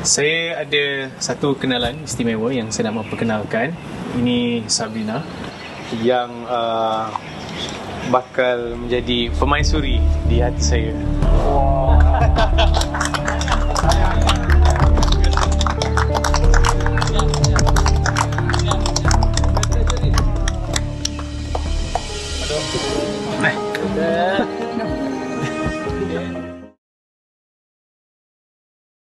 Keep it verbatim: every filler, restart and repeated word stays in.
Saya ada satu kenalan istimewa yang saya nak memperkenalkan. Ini Sabrina yang uh, bakal menjadi permaisuri di hati saya. Wow. Aduh.